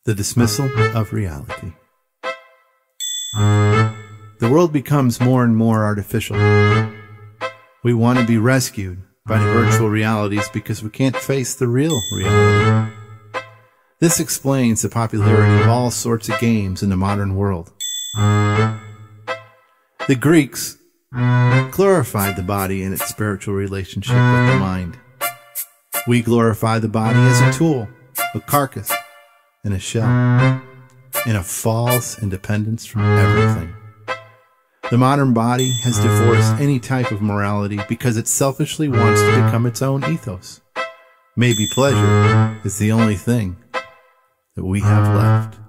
The dismissal of reality. The world becomes more and more artificial. We want to be rescued by the virtual realities because we can't face the real reality. This explains the popularity of all sorts of games in the modern world. The Greeks glorified the body in its spiritual relationship with the mind. We glorify the body as a tool, a carcass, and a shell, in a false independence from everything. The modern body has divorced any type of morality because it selfishly wants to become its own ethos. Maybe pleasure is the only thing that we have left.